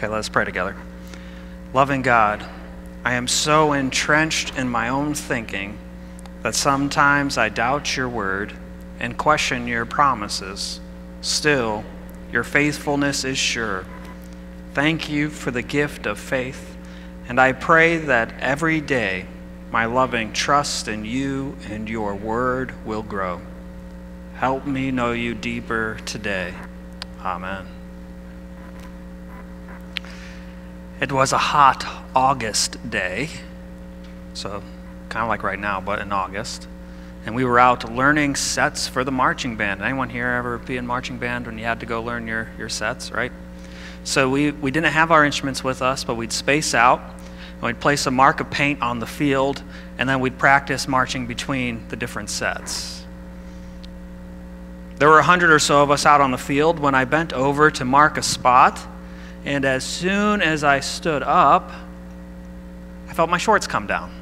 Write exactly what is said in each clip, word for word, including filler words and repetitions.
Okay, let's pray together. Loving God, I am so entrenched in my own thinking that sometimes I doubt your word and question your promises. Still, your faithfulness is sure. Thank you for the gift of faith, and I pray that every day my loving trust in you and your word will grow. Help me know you deeper today. Amen. It was a hot August day, so kind of like right now, but in August. And we were out learning sets for the marching band. Anyone here ever be in marching band when you had to go learn your, your sets, right? So we, we didn't have our instruments with us, but we'd space out, and we'd place a mark of paint on the field, and then we'd practice marching between the different sets. There were a hundred or so of us out on the field when I bent over to mark a spot, and as soon as I stood up, I felt my shorts come down.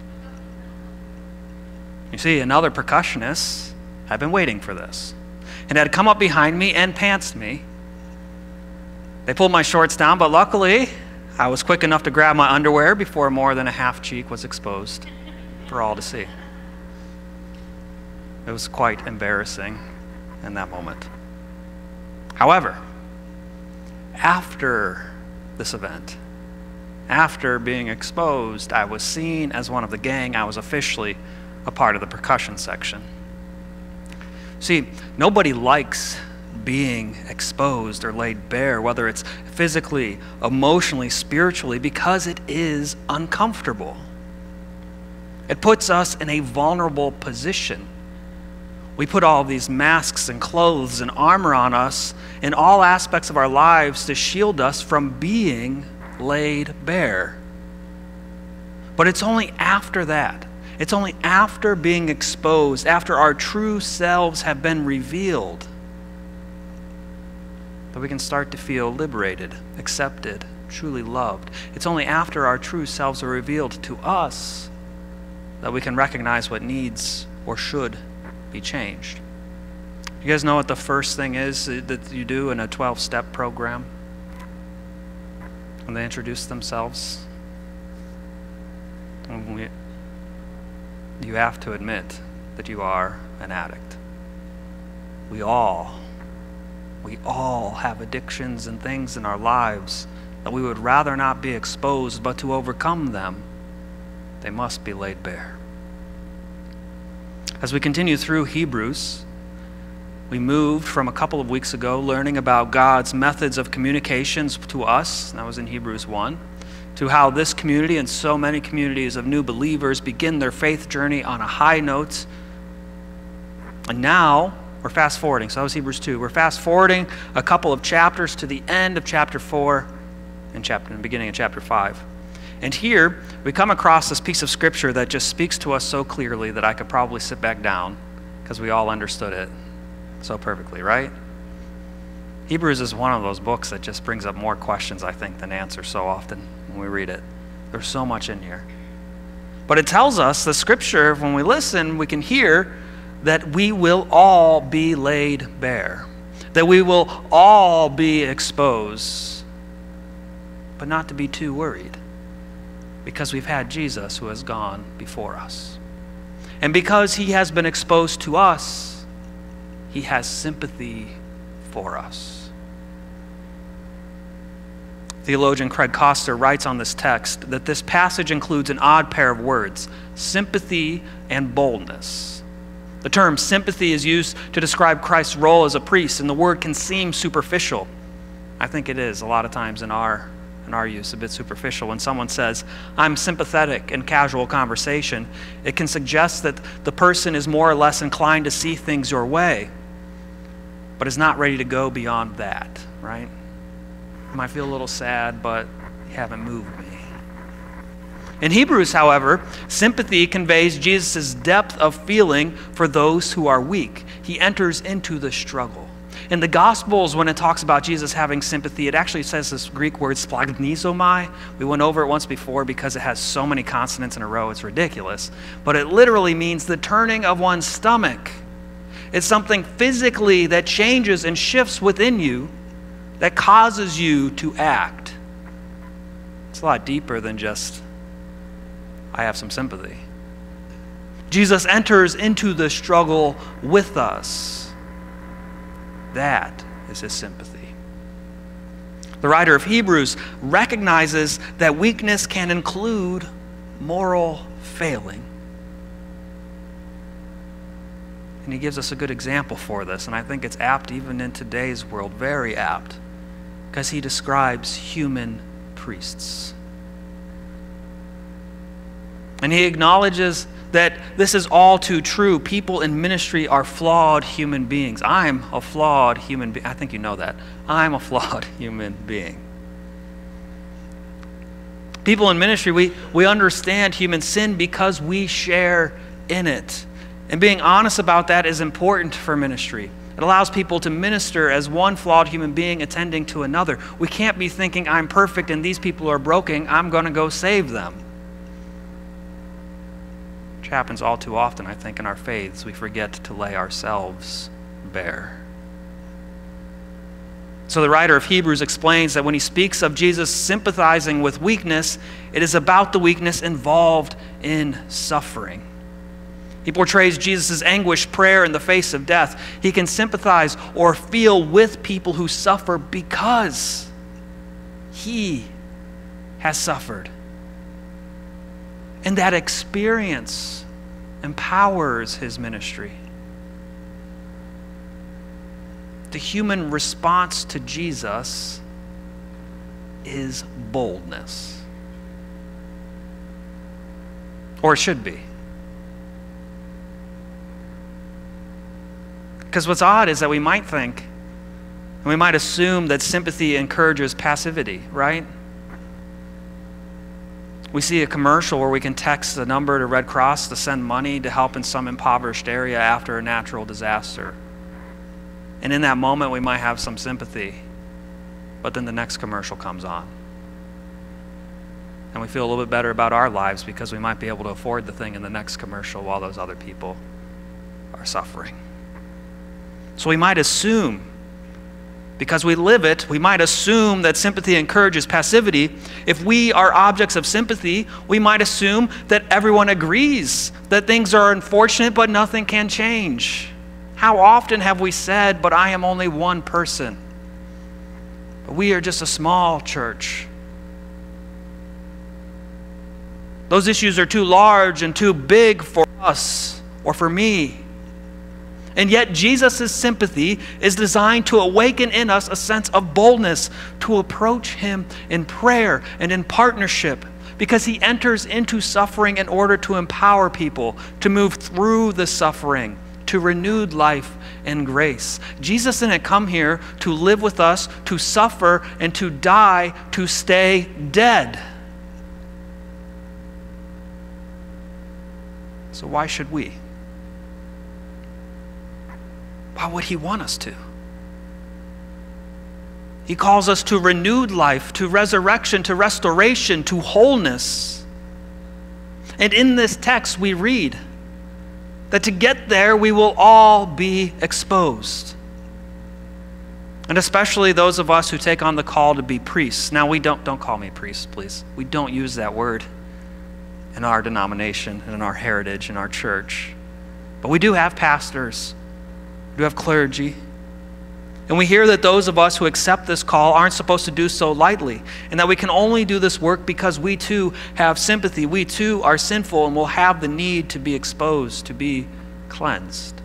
You see, another percussionist had been waiting for this and had come up behind me and pantsed me. They pulled my shorts down, but luckily, I was quick enough to grab my underwear before more than a half cheek was exposed for all to see. It was quite embarrassing in that moment. However, after this event, after being exposed, I was seen as one of the gang. I was officially a part of the percussion section. See, nobody likes being exposed or laid bare, whether it's physically, emotionally, spiritually, because it is uncomfortable. It puts us in a vulnerable position. We put all these masks and clothes and armor on us in all aspects of our lives to shield us from being laid bare. But it's only after that, it's only after being exposed, after our true selves have been revealed, that we can start to feel liberated, accepted, truly loved. It's only after our true selves are revealed to us that we can recognize what needs or should be changed. You guys know what the first thing is that you do in a twelve-step program when they introduce themselves? When we, you have to admit that you are an addict. We all, we all have addictions and things in our lives that we would rather not be exposed, but to overcome them, they must be laid bare. As we continue through Hebrews, we moved from a couple of weeks ago learning about God's methods of communications to us, and that was in Hebrews one, to how this community and so many communities of new believers begin their faith journey on a high note. And now we're fast forwarding, so that was Hebrews two. We're fast forwarding a couple of chapters to the end of chapter four and chapter, the beginning of chapter five. And here, we come across this piece of scripture that just speaks to us so clearly that I could probably sit back down because we all understood it so perfectly, right? Hebrews is one of those books that just brings up more questions, I think, than answers so often when we read it. There's so much in here. But it tells us, the scripture, when we listen, we can hear that we will all be laid bare, that we will all be exposed, but not to be too worried, because we've had Jesus who has gone before us. And because he has been exposed to us, he has sympathy for us. Theologian Craig Koster writes on this text that this passage includes an odd pair of words, sympathy and boldness. The term sympathy is used to describe Christ's role as a priest, and the word can seem superficial. I think it is a lot of times in our in our use, a bit superficial. When someone says, I'm sympathetic in casual conversation, it can suggest that the person is more or less inclined to see things your way, but is not ready to go beyond that, right? You might feel a little sad, but you haven't moved me. In Hebrews, however, sympathy conveys Jesus' depth of feeling for those who are weak. He enters into the struggle. In the Gospels, when it talks about Jesus having sympathy, it actually says this Greek word, splagnizomai. We went over it once before because it has so many consonants in a row, it's ridiculous. But it literally means the turning of one's stomach. It's something physically that changes and shifts within you that causes you to act It's a lot deeper than just, I have some sympathy. Jesus enters into the struggle with us. That is his sympathy. The writer of Hebrews recognizes that weakness can include moral failing. And he gives us a good example for this, and I think it's apt even in today's world, very apt, because he describes human priests. And he acknowledges that this is all too true. People in ministry are flawed human beings. I'm a flawed human being. I think you know that. I'm a flawed human being. People in ministry, we, we understand human sin because we share in it. And being honest about that is important for ministry. It allows people to minister as one flawed human being attending to another. We can't be thinking, I'm perfect and these people are broken, I'm going to go save them. Which happens all too often, I think, in our faiths. We forget to lay ourselves bare. So the writer of Hebrews explains that when he speaks of Jesus sympathizing with weakness, it is about the weakness involved in suffering. He portrays Jesus' anguished prayer in the face of death. He can sympathize or feel with people who suffer because he has suffered. And that experience empowers his ministry. The human response to Jesus is boldness. Or it should be. Because what's odd is that we might think, and we might assume that sympathy encourages passivity, right? We see a commercial where we can text a number to Red Cross to send money to help in some impoverished area after a natural disaster. And in that moment, we might have some sympathy, but then the next commercial comes on. And we feel a little bit better about our lives because we might be able to afford the thing in the next commercial while those other people are suffering. So we might assume, because we live it, we might assume that sympathy encourages passivity. If we are objects of sympathy, we might assume that everyone agrees that things are unfortunate but nothing can change. How often have we said, but I am only one person? But we are just a small church. Those issues are too large and too big for us or for me. And yet Jesus' sympathy is designed to awaken in us a sense of boldness to approach him in prayer and in partnership, because he enters into suffering in order to empower people to move through the suffering to renewed life and grace. Jesus didn't come here to live with us, to suffer, and to die, to stay dead. So why should we? Why would he want us to? He calls us to renewed life, to resurrection, to restoration, to wholeness. And in this text we read that to get there we will all be exposed. And especially those of us who take on the call to be priests. Now we don't, don't call me priest, please. We don't use that word in our denomination and in our heritage in our church. But we do have pastors. We do have clergy. And we hear that those of us who accept this call aren't supposed to do so lightly, and that we can only do this work because we too have sympathy. We too are sinful and will have the need to be exposed, to be cleansed.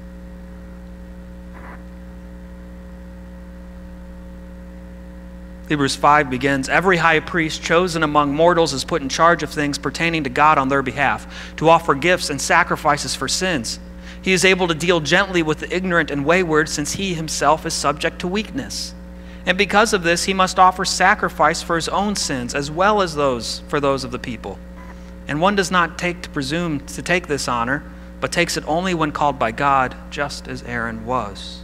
Hebrews five begins, every high priest chosen among mortals is put in charge of things pertaining to God on their behalf, to offer gifts and sacrifices for sins. He is able to deal gently with the ignorant and wayward, since he himself is subject to weakness. And because of this, he must offer sacrifice for his own sins, as well as those for those of the people. And one does not take to presume to take this honor, but takes it only when called by God, just as Aaron was.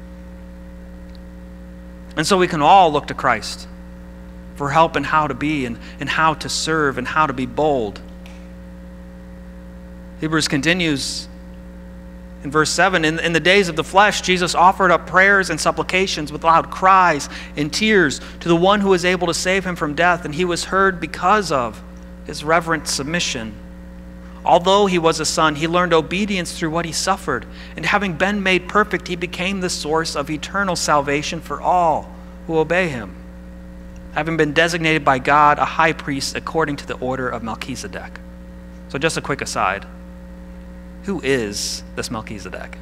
And so we can all look to Christ for help in how to be and, and how to serve and how to be bold. Hebrews continues In verse seven, in, in the days of the flesh, Jesus offered up prayers and supplications with loud cries and tears to the one who was able to save him from death, and he was heard because of his reverent submission. Although he was a son, he learned obedience through what he suffered, and having been made perfect, he became the source of eternal salvation for all who obey him, having been designated by God a high priest according to the order of Melchizedek. So just a quick aside. Who is this Melchizedek?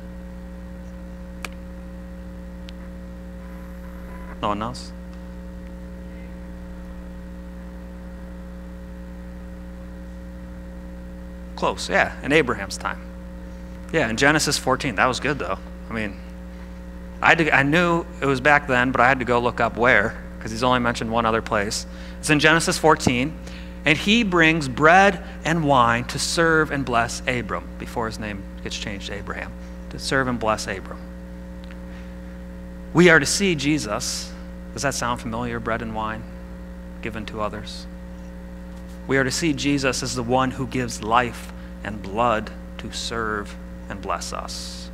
No one knows? Close, yeah, in Abraham's time. Yeah, in Genesis fourteen. That was good, though. I mean, I, had to, I knew it was back then, but I had to go look up where, because he's only mentioned one other place. It's in Genesis fourteen. And he brings bread and wine to serve and bless Abram, before his name gets changed to Abraham, to serve and bless Abram. We are to see Jesus. Does that sound familiar? Bread and wine given to others. We are to see Jesus as the one who gives life and blood to serve and bless us.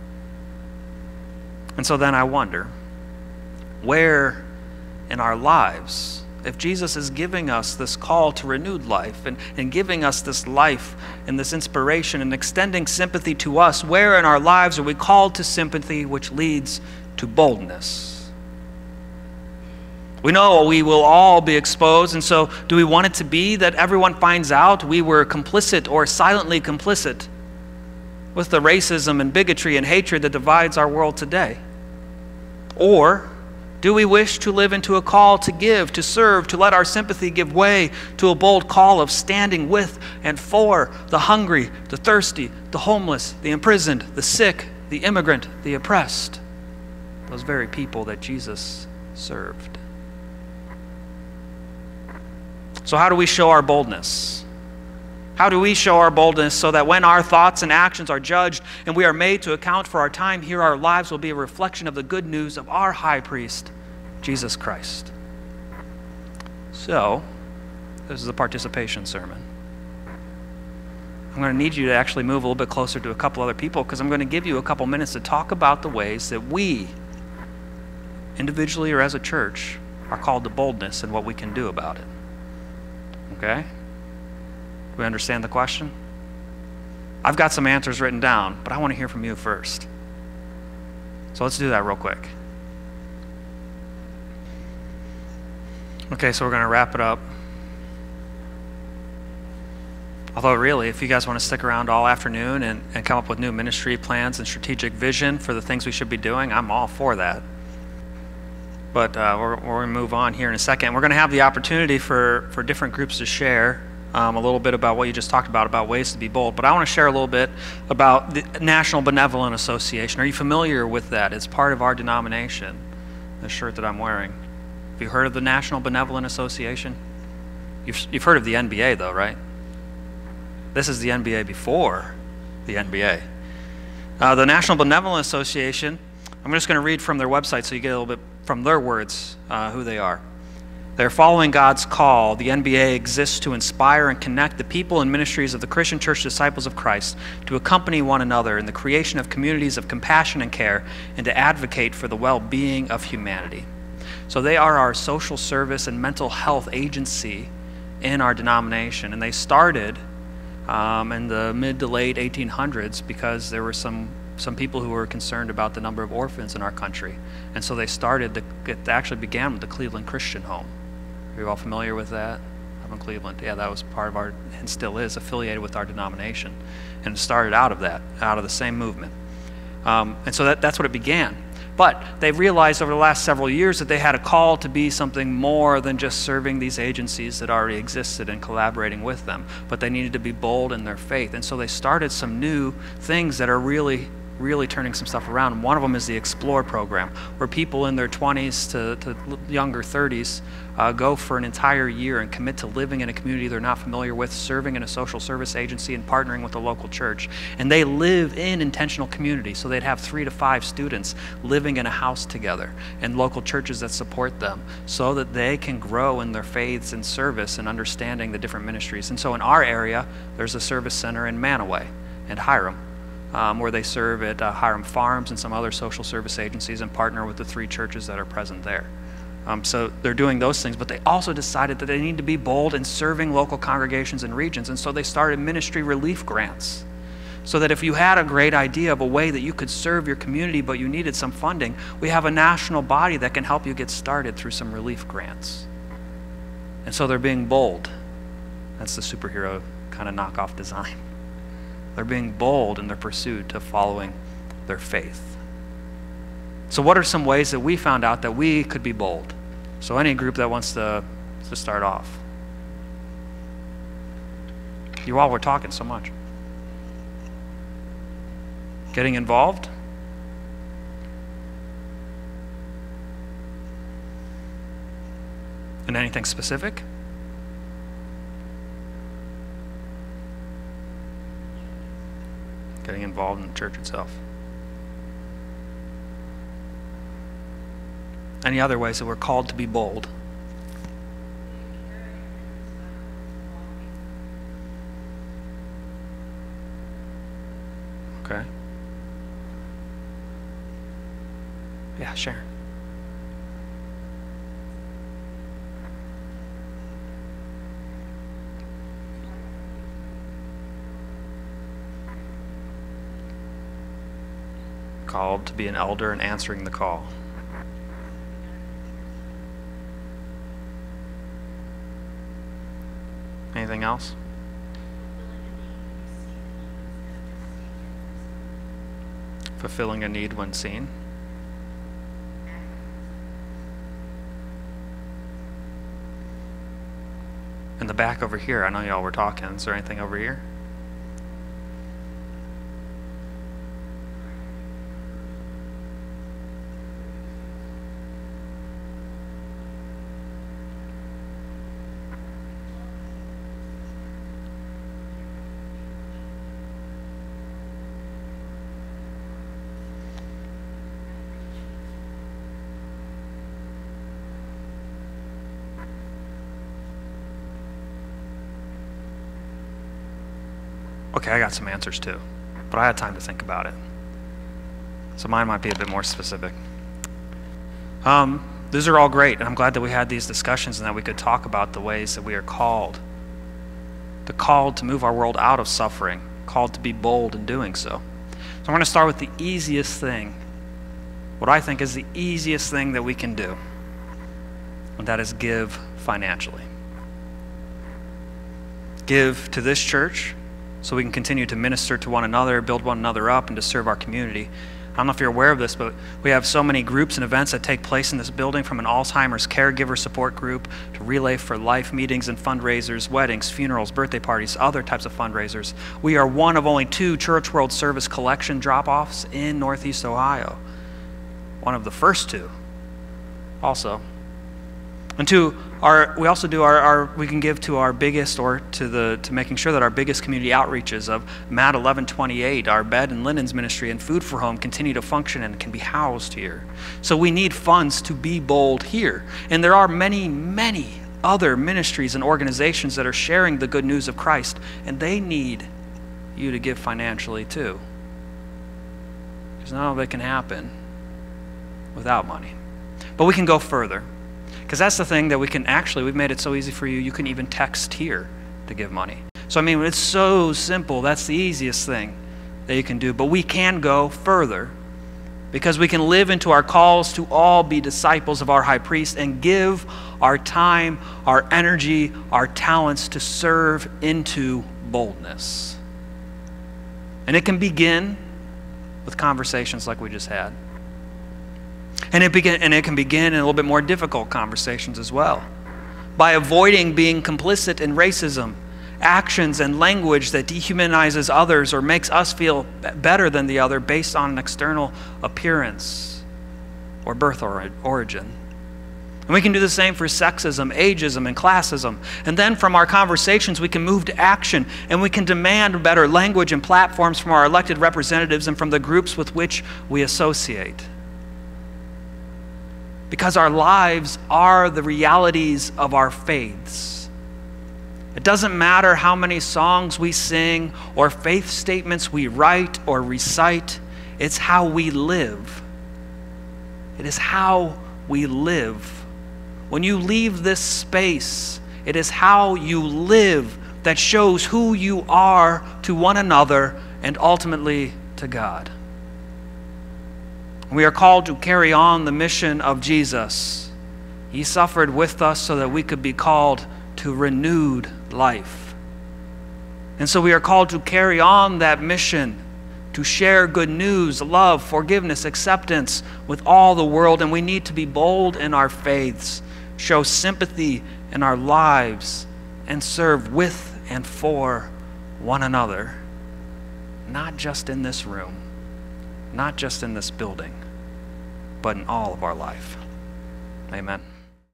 And so then I wonder, where in our lives, if Jesus is giving us this call to renewed life and, and giving us this life and this inspiration and extending sympathy to us, where in our lives are we called to sympathy which leads to boldness? We know we will all be exposed, and so do we want it to be that everyone finds out we were complicit or silently complicit with the racism and bigotry and hatred that divides our world today? Or do we wish to live into a call to give, to serve, to let our sympathy give way to a bold call of standing with and for the hungry, the thirsty, the homeless, the imprisoned, the sick, the immigrant, the oppressed, those very people that Jesus served? So how do we show our boldness? How do we show our boldness so that when our thoughts and actions are judged and we are made to account for our time here, our lives will be a reflection of the good news of our high priest, Jesus Christ? So, this is a participation sermon. I'm going to need you to actually move a little bit closer to a couple other people, because I'm going to give you a couple minutes to talk about the ways that we, individually or as a church, are called to boldness and what we can do about it. Okay? Do we understand the question? I've got some answers written down, but I want to hear from you first. So let's do that real quick. Okay, so we're going to wrap it up. Although really, if you guys want to stick around all afternoon and, and come up with new ministry plans and strategic vision for the things we should be doing, I'm all for that. But uh, we're, we're going to move on here in a second. We're going to have the opportunity for, for different groups to share Um, a little bit about what you just talked about, about ways to be bold. But I want to share a little bit about the National Benevolent Association. Are you familiar with that? It's part of our denomination, the shirt that I'm wearing. Have you heard of the National Benevolent Association? You've, you've heard of the N B A, though, right? This is the N B A before the N B A. Uh, the National Benevolent Association, I'm just going to read from their website so you get a little bit from their words uh, who they are. They're following God's call. The N B A exists to inspire and connect the people and ministries of the Christian Church Disciples of Christ, to accompany one another in the creation of communities of compassion and care, and to advocate for the well-being of humanity. So they are our social service and mental health agency in our denomination. And they started um, in the mid to late eighteen hundreds because there were some some people who were concerned about the number of orphans in our country. And so they started, the, it actually began with the Cleveland Christian Home. Are you all familiar with that? Up in Cleveland. Yeah, that was part of our, and still is, affiliated with our denomination. And it started out of that, out of the same movement. Um, and so that, that's what it began. But they've realized over the last several years that they had a call to be something more than just serving these agencies that already existed and collaborating with them. But they needed to be bold in their faith. And so they started some new things that are really really turning some stuff around. And one of them is the Explore program, where people in their twenties to, to younger thirties uh, go for an entire year and commit to living in a community they're not familiar with, serving in a social service agency, and partnering with a local church. And they live in intentional community, so they'd have three to five students living in a house together, and local churches that support them, so that they can grow in their faiths and service and understanding the different ministries. And so in our area, there's a service center in Manaway and Hiram. um, where they serve at uh, Hiram Farms and some other social service agencies and partner with the three churches that are present there. Um, so they're doing those things, but they also decided that they need to be bold in serving local congregations and regions, and so they started ministry relief grants. So that if you had a great idea of a way that you could serve your community but you needed some funding, we have a national body that can help you get started through some relief grants. And so they're being bold. That's the superhero kind of knockoff design. They're being bold in their pursuit of following their faith. So what are some ways that we found out that we could be bold? So any group that wants to, to start off. You all were talking so much. Getting involved? In anything specific? Getting involved in the church itself. Any other ways that we're called to be bold? Okay. Yeah, Sharon. Called to be an elder and answering the call. Anything else? Fulfilling a need when seen. In the back over here, I know y'all were talking. Is there anything over here? Okay, I got some answers too, but I had time to think about it. So mine might be a bit more specific. Um, these are all great, and I'm glad that we had these discussions and that we could talk about the ways that we are called. The called to move our world out of suffering, called to be bold in doing so. So I'm going to start with the easiest thing, what I think is the easiest thing that we can do, and that is give financially. Give to this church, so we can continue to minister to one another, build one another up, and to serve our community. I don't know if you're aware of this, but we have so many groups and events that take place in this building, from an Alzheimer's caregiver support group to Relay for Life meetings and fundraisers, weddings, funerals, birthday parties, other types of fundraisers. We are one of only two Church World Service collection drop-offs in Northeast Ohio. One of the first two also. And two, our, we also do our, our, we can give to our biggest, or to the to making sure that our biggest community outreaches of M A D eleven twenty-eight, our bed and linens ministry, and Food for Home continue to function and can be housed here. So we need funds to be bold here. And there are many, many other ministries and organizations that are sharing the good news of Christ, and they need you to give financially too. Because none of it can happen without money. But we can go further. Because that's the thing that we can actually, we've made it so easy for you, you can even text here to give money. So I mean, it's so simple. That's the easiest thing that you can do. But we can go further, because we can live into our calls to all be disciples of our high priest and give our time, our energy, our talents to serve into boldness. And it can begin with conversations like we just had. And it, begin, and it can begin in a little bit more difficult conversations as well. By avoiding being complicit in racism, actions and language that dehumanizes others or makes us feel better than the other based on an external appearance or birth or origin. And we can do the same for sexism, ageism, and classism. And then from our conversations, we can move to action, and we can demand better language and platforms from our elected representatives and from the groups with which we associate. Because our lives are the realities of our faiths. It doesn't matter how many songs we sing or faith statements we write or recite. It's how we live. It is how we live. When you leave this space, it is how you live that shows who you are to one another and ultimately to God. We are called to carry on the mission of Jesus. He suffered with us so that we could be called to renewed life. And so we are called to carry on that mission, to share good news, love, forgiveness, acceptance with all the world. And we need to be bold in our faiths, show sympathy in our lives, and serve with and for one another. Not just in this room, not just in this building, but in all of our life. Amen.